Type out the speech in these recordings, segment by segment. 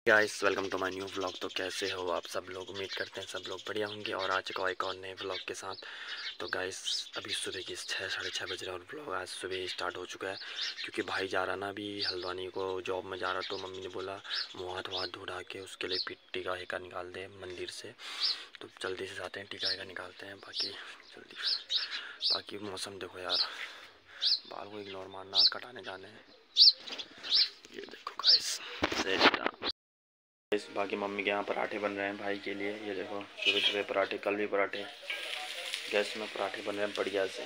Guys welcome to my new vlog. तो कैसे हो आप सब लोग? उम्मीद करते हैं सब लोग बढ़िया होंगे और आ चुका एक और नए व्लॉग के साथ। तो गाइस अभी सुबह की 6-6:30 बज रहे और व्लॉग आज सुबह स्टार्ट हो चुका है क्योंकि भाई जा रहा ना अभी हल्द्वानी को, जॉब में जा रहा। तो मम्मी ने बोला मुँह हाथ धो के उसके लिए टीका हेका निकाल दे मंदिर से। तो जल्दी से जाते हैं, टीका हेका निकालते हैं। बाकी मौसम देखो यार, बाल को इग्नोर मारना, कटाने जाने हैं। ये देखो गाइस बाकी मम्मी के यहाँ पराठे बन रहे हैं भाई के लिए। ये देखो सुबह सुबह पराठे, कल भी पराठे, गैस में पराठे बन रहे हैं बढ़िया से।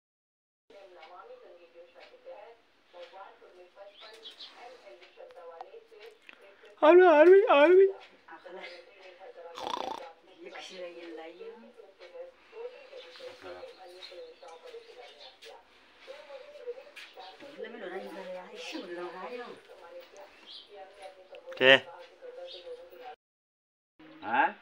क्या हाँ?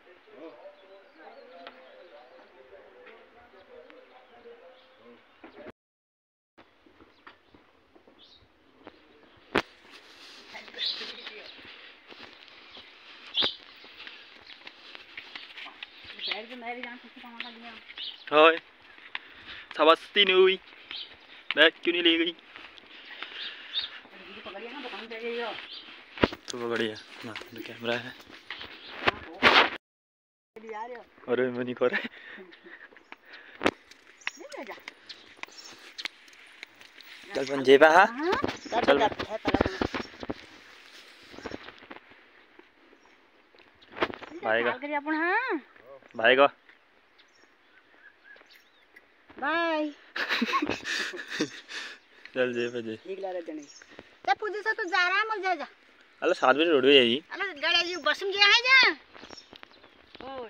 thôi Sabasti nuôi đấy क्यों नहीं ले गई? तो बढ़िया ना, तो कैमरा है। अरे मैं नहीं कर चल पंजे पे हाँ चल भाई का भाई का बाय चल जे पे जे ते पूजे से तो जा रहा है मग जा जा। अल्लाह 7 बजे रोड पे जाएगी। अल्लाह गाड़ी जी बस में गया है जा। ओए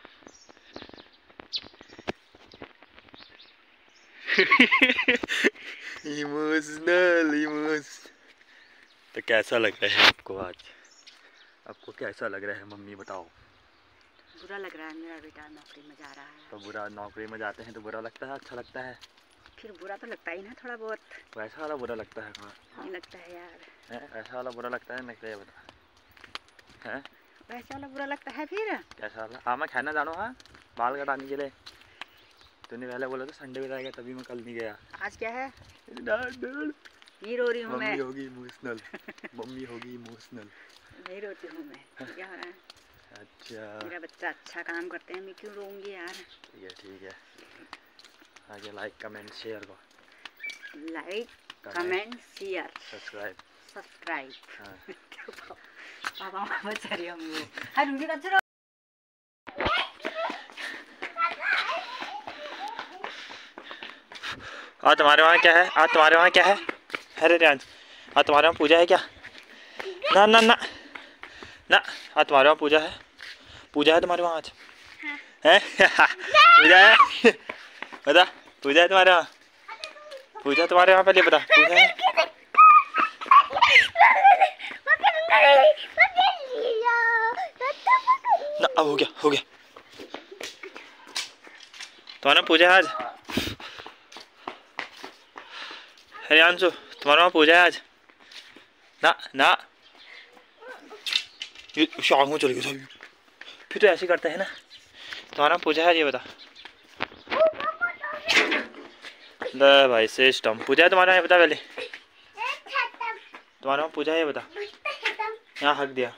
इमोशनल। तो कैसा लग रहा है आपको आज? आपको कैसा लग रहा है मम्मी बताओ? बुरा लग रहा है, मेरा बेटा नौकरी में जा रहा है। तो बुरा, नौकरी में जाते हैं तो बुरा लगता है, अच्छा लगता है? फिर बुरा तो लगता ही ना थोड़ा बहुत। तो ऐसा वाला बुरा लगता है? नहीं लगता है यार। ऐसा वाला बुरा लगता है? नहीं बता है वैसा वाला बुरा लगता है फिर कैसा वाला? हाँ मैं खाना जानो हाँ बाल कटाने के लिए। तूने पहले बोला था संडे को जाएगा, तभी मैं कल नहीं गया। आज क्या है? नहीं रो रही हूँ मैं। मम्मी होगी इमोशनल। मम्मी होगी इमोशनल। नहीं रोती हूँ मैं। क्या है? अच्छा मेरा बच्चा अच्छा काम करते हैं, मैं क्यों रोऊंगी यार? ठीक है आगे लाइक कमेंट शेयर को, लाइक कमेंट शेयर सब्सक्राइब। हाँ पापा मामा चले हम लोग हां रुंगी का चलो। आज तुम्हारे वहाँ क्या है? आज तुम्हारे वहाँ क्या है? अरे रियांश आज तुम्हारे वहाँ पूजा है क्या? ना ना ना ना आज तुम्हारे वहाँ पूजा है? पूजा है तुम्हारे वहाँ आज? हैं? पूजा है? बता पूजा है तुम्हारे वहाँ? पूजा तुम्हारे वहाँ पहले बता पूजा है? ना अब हो गया तुम्हारा पूजा है आज? रियांशु तुम्हारे वहाँ पूजा है आज? ना ना ये शाम में चले गए सभी। फिर तो ऐसे करते हैं ना। तुम्हारा पूजा है ये बता। ले भाई सिस्टम पूजा है तुम्हारा, ये बता पहले। तुम्हारे वहाँ पूजा है ये बता। यहाँ हक दिया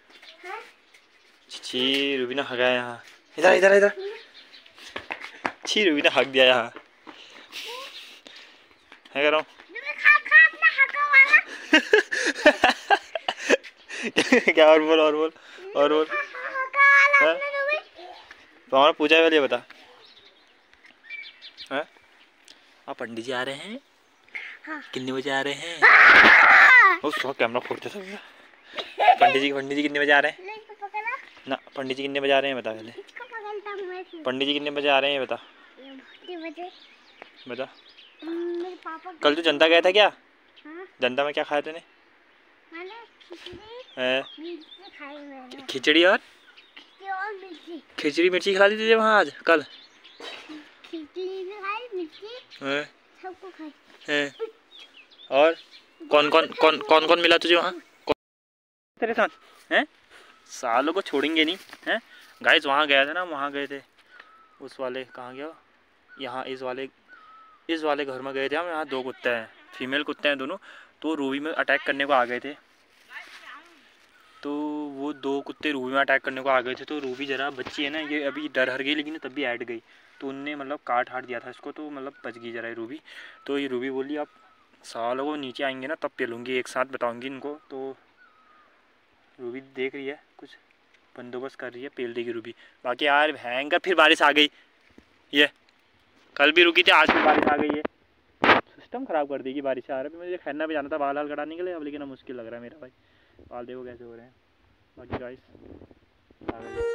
छी रूबीना हगा यहाँ। इधर छी रूबीना हक दिया यहाँ है कर रहा हूँ। क्या और बोल तुम्हारा पूजा है ये बता। आप पंडित जी आ रहे हैं? हाँ। कितने बजे आ रहे हैं? उसका कैमरा फोड़ते सब। पंडित जी कितने बजे आ रहे हैं? ना पंडित जी कितने बजे आ रहे हैं बता पहले। पंडित जी कितने बजे आ रहे हैं बता। बता कल तो जनता गया था क्या? जनता में क्या खाया तूने? खिचड़ी और खिचड़ी मिर्ची खिला दी तुझे वहाँ आज कल? और कौन कौन मिला तुझे वहाँ तेरे साथ? हैं सालों को छोड़ेंगे नहीं हैं गाइस। वहाँ गया था ना, वहाँ गए थे उस वाले, कहाँ गया, यहाँ इस वाले घर में गए थे हम। यहाँ 2 कुत्ते हैं, फीमेल कुत्ते हैं दोनों, तो रूबी में अटैक करने को आ गए थे। तो वो 2 कुत्ते रूबी में अटैक करने को आ गए थे। तो रूबी ज़रा बच्ची है ना, ये अभी डर हर गई, लेकिन तब भी ऐड गई। तो उनने मतलब काट हाट दिया था इसको, तो मतलब बच गई ज़रा रूबी। तो ये रूबी बोली आप सालों को नीचे आएंगे ना तब पेलूँगी, एक साथ बताऊँगी इनको। तो रूबी देख रही है, कुछ बंदोबस्त कर रही है, पेल देगी रूबी। बाकी यार भयंकर फिर बारिश आ गई। ये कल भी रुकी थी, आज भी बारिश आ गई है। सिस्टम ख़राब कर देगी बारिश आ रहा है। मुझे खैरना भी जाना था बाल हाल कटाने के लिए अब, लेकिन अब मुश्किल लग रहा है मेरा भाई। बाल देखो कैसे हो रहे हैं। बाकी गाइस आ गए।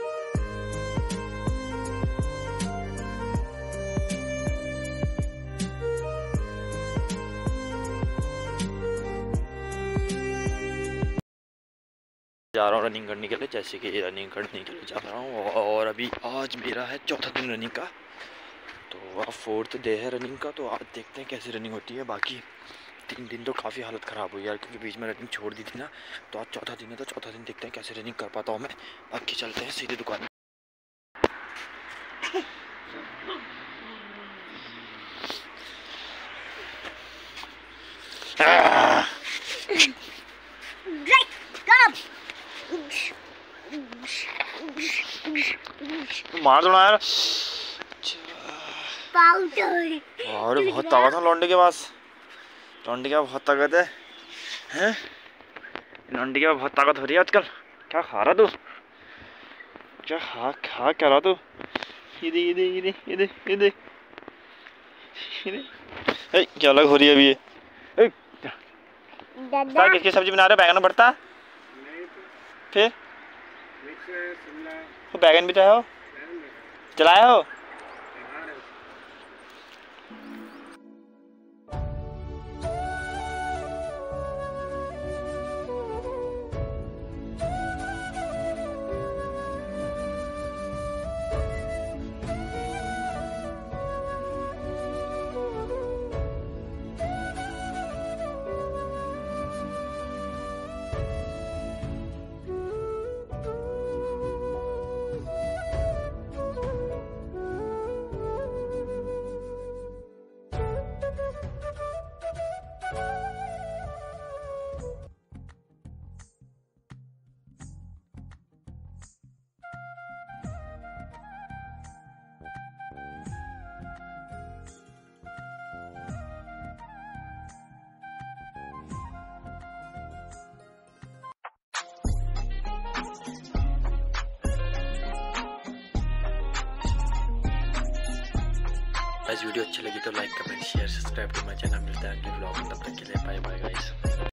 जा रहा हूँ रनिंग करने के लिए, जैसे कि रनिंग करने के लिए जा रहा हूँ। और अभी आज मेरा है 4था दिन रनिंग का, तो अब 4th डे है रनिंग का। तो आज देखते हैं कैसी रनिंग होती है। बाकी 3 दिन तो काफ़ी हालत ख़राब हुई यार, क्योंकि बीच में रनिंग छोड़ दी थी ना। तो आज 4था दिन है, तो 4था दिन देखते हैं कैसे रनिंग कर पाता हूँ मैं। बाकी चलते हैं सीधे दुकान। मार दो ना यार। अरे बहुत ताकत है लौंडे के पास। लौंडे के पास बहुत ताकत है, हैं? लौंडे के पास बहुत ताकत हो रही है आजकल। क्या खा रहा तू? क्या क्या रहा तू? ये दे क्या अलग हो रही है अभी ये? किसकी सब्जी बना रहे हो? बैगन भरता? फिर बैगन भी तो है, चलाया हो? वीडियो अच्छी लगी तो like comment share subscribe to my channel. मिलता है अगले ब्लॉग में, तब तक के लिए बाय बाय गाइस।